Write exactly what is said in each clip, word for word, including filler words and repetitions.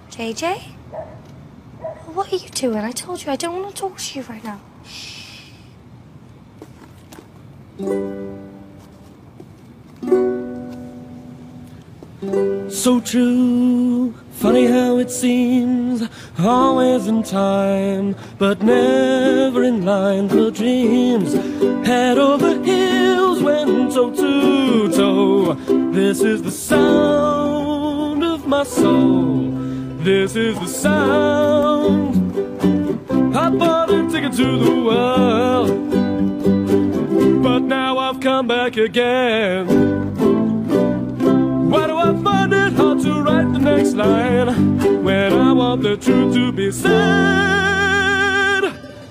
J J? What are you doing? I told you I don't want to talk to you right now. So true, funny how it seems, always in time, but never in line for dreams. Head over heels, went toe to toe. This is the sound of my soul. This is the sound. I bought a ticket to the world, but now I've come back again. Why do I find it hard to write the next line when I want the truth to be said?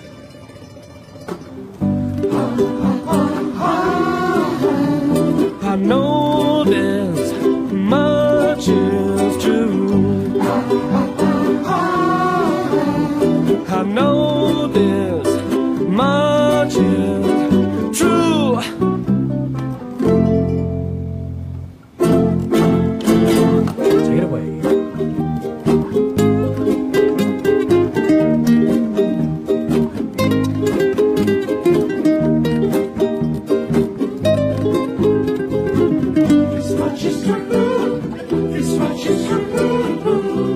I know this much is true. I know this much is true. Take it away. This much is true. This much is true.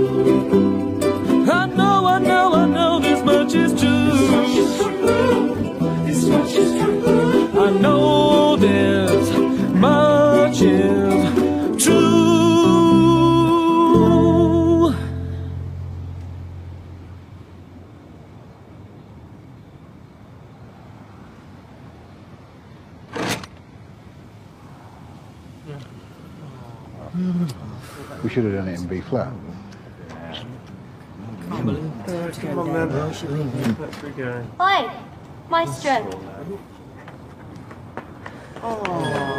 I know, I know, I know this much is true. This much is true. I know this much is true. We should have done it in B flat. Come on, man. Oi, Maestro. Oh.